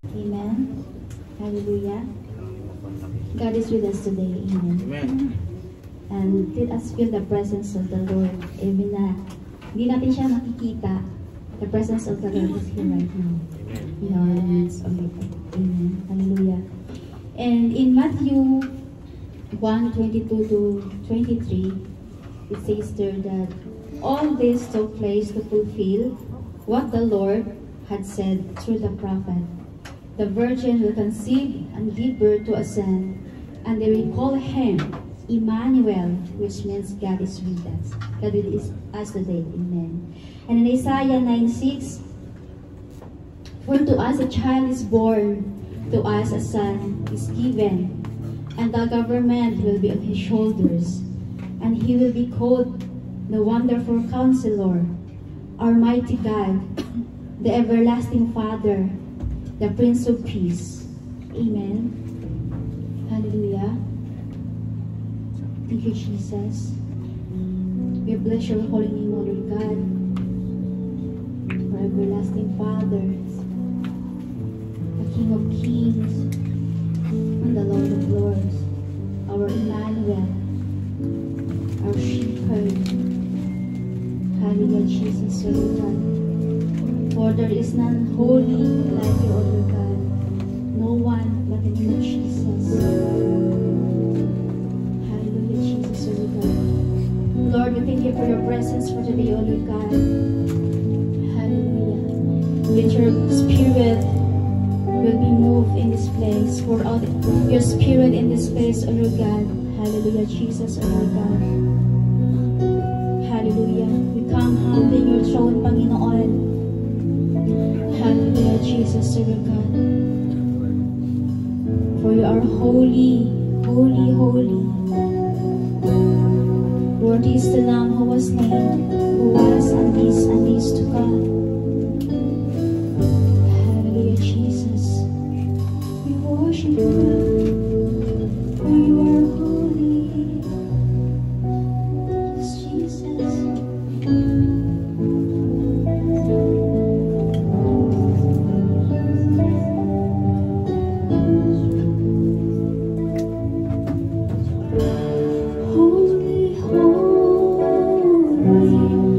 Amen. Hallelujah. God is with us today. Amen. Amen. And let us feel the presence of the Lord. Even na hindi natin siya makikita, the presence of the Lord is here right now. In our midst already. Amen. Hallelujah. And in Matthew 1:22 to 23, it says there that all this took place to fulfill what the Lord had said through the prophet. The virgin will conceive and give birth to a son, and they will call him Immanuel, which means God is with us. God is us today. Amen. And in Isaiah 9:6, for to us a child is born, to us a son is given, and the government will be on his shoulders, and he will be called the Wonderful Counselor, our mighty God, the Everlasting Father, the Prince of Peace. Amen. Hallelujah. Thank you, Jesus. We bless your holy name, O Lord God, our Everlasting Father, the King of Kings, and the Lord of Lords, our Emmanuel, our shepherd. Hallelujah, Jesus, O Lord God. For there is none holy like you, O Lord God. No one but the name of Jesus. Hallelujah, Jesus, O Lord God. Lord, we thank you for your presence for today, O Lord God. Hallelujah. Let your spirit will be moved in this place. Pour out your spirit in this place, O Lord God. Hallelujah, Jesus, O Lord God. Hallelujah. We come humbly in your throne, Panginoon. Hallelujah, Jesus, O Lord God. For you are holy, holy, holy. Worthy is the Lamb who was slain, who was and is to come. Hallelujah, Jesus. We worship you, for you are holy. Yes, Jesus. Holy, holy,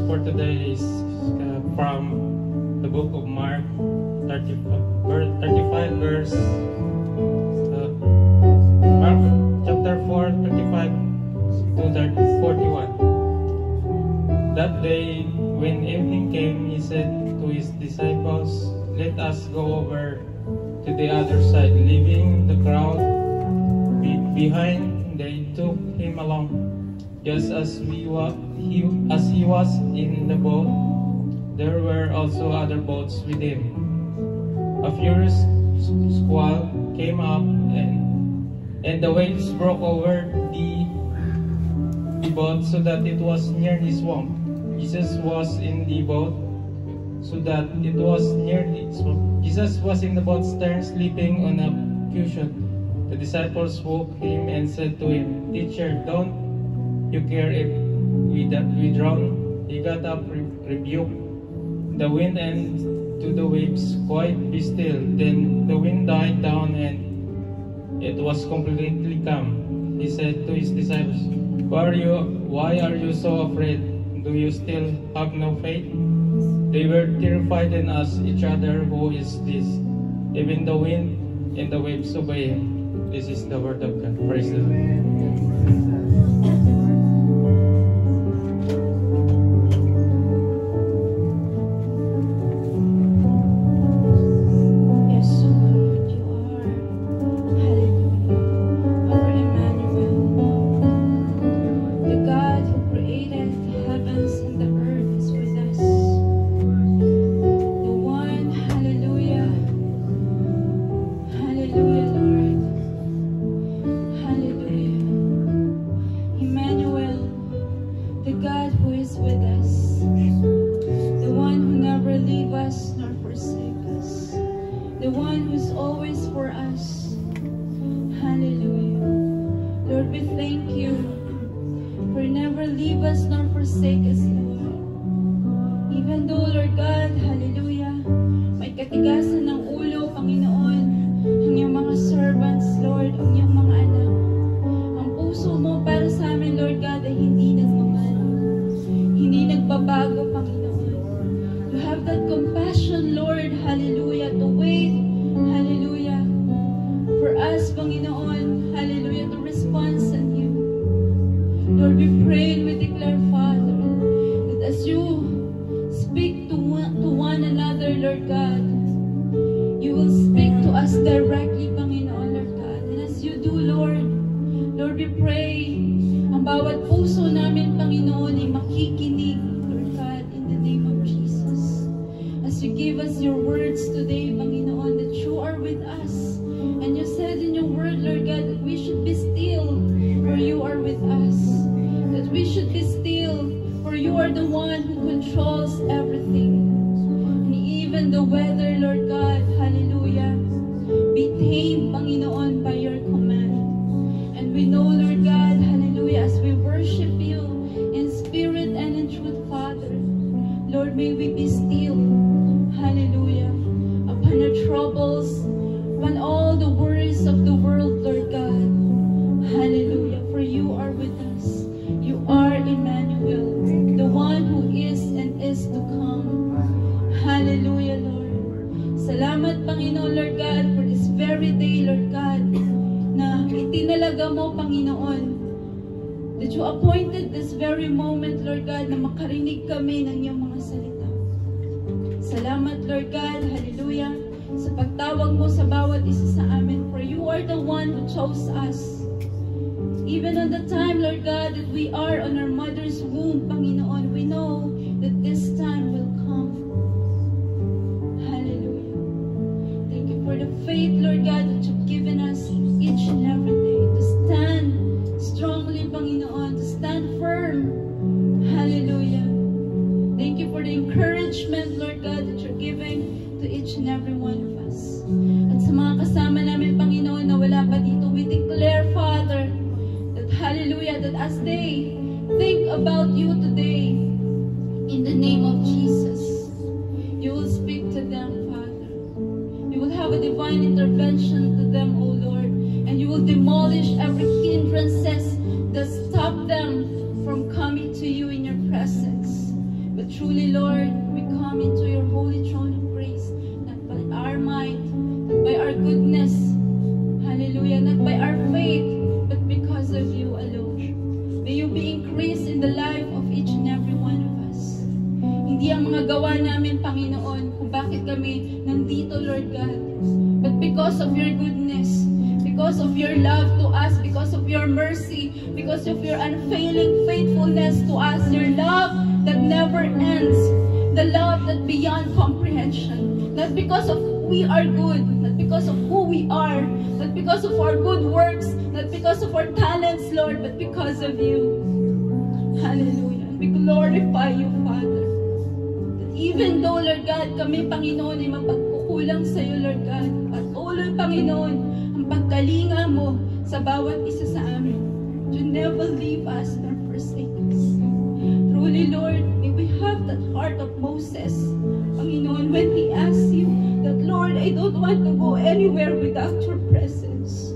for today is from the book of Mark 35 verse Mark chapter 4 35 to 41. That day when evening came, he said to his disciples, "Let us go over to the other side." Leaving the crowd behind, they took him along. Just as he was in the boat, there were also other boats with him. A furious squall came up, and the waves broke over the boat so that it was nearly swamped. Jesus was in the boat Jesus was in the boat's stern, sleeping on a cushion. The disciples woke him and said to him, "Teacher, don't you care if we drown?" He got up, rebuked the wind and to the waves, "Quiet, be still." Then the wind died down and it was completely calm. He said to his disciples, Why are you so afraid? Do you still have no faith?" They were terrified and asked each other, "Who is this? Even the wind and the waves obey him." This is the word of God. Praise the Lord. But truly, Lord, we come into your holy throne of grace, not by our might, not by our goodness, hallelujah, not by our faith, but because of you alone. May you be increased in the life of each and every one of us. Hindi ang mga gawa namin, Panginoon, kung bakit kami nandito, Lord God, but because of your goodness, because of your love to us, because of your mercy, because of your unfailing faithfulness to us, your love that never ends, the love that beyond comprehension. Not because of we are good, not because of who we are, not because of our good works, not because of our talents, Lord, but because of you. Hallelujah. And we glorify you, Father. That even though, Lord God, kami, Panginoon, ay mapagkukulang sa iyo, Lord God, patuloy, Panginoon, ang pagkalinga mo sa bawat isa sa amin. You never leave us nor forsake us. Truly, Lord, may we have that heart of Moses, Panginoon, when he asked you that, Lord, I don't want to go anywhere without your presence.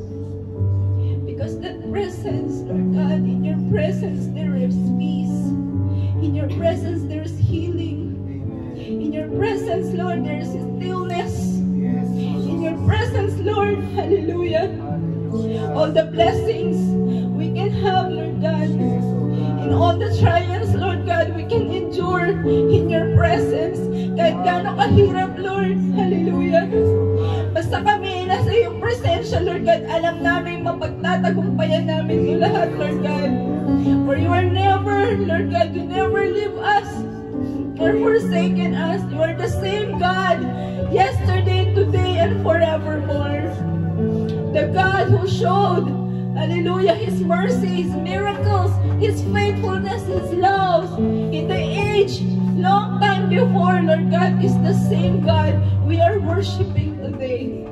Because that presence, Lord God, in your presence there is peace. In your presence there is healing. In your presence, Lord, there is stillness. In your presence, Lord, hallelujah, all the blessings we can have, Lord God, in all the trials, Lord God, we can endure in your presence. Kahit gaano kahirap, Lord, hallelujah, basta kami nasa iyong presensya, Lord God, alam namin mapagtatagumpayan namin ito lahat, Lord God. For you are never, Lord God, you never leave us or forsaken us. You are the same God, yesterday, today, and forevermore. The God who showed, hallelujah, His mercy, His miracles, His faithfulness, His love in the age, long time before, Lord God, is the same God we are worshiping today.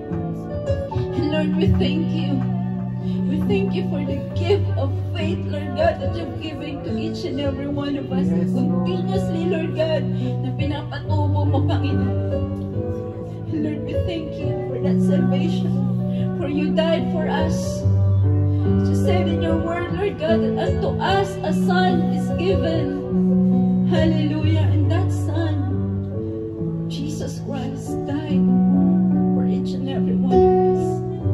And Lord, we thank you. We thank you for the gift of faith, Lord God, that you've given to each and every one of us. Continuously, Lord God, na pinapatubo mo, Panginoon. And Lord, we thank you for that salvation. For you died for us. You said in your word, Lord God, that unto us a son is given. Hallelujah. And that son, Jesus Christ, died for each and every one of us.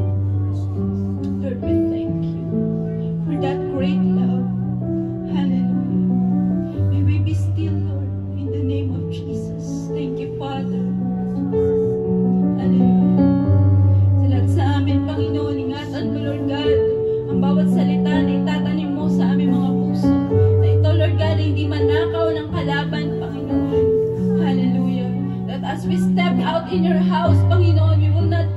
Lord, we thank you for that great love. Hallelujah. May we be still, Lord, in the name of Jesus. Thank you, Father. Panginoon, ingatan mo, Lord God, ang bawat salita na itatanim mo sa aming mga puso. Na ito, Lord God, hindi manakaw ng kalaban, Panginoon. Hallelujah. That as we step out in your house, Panginoon, we will not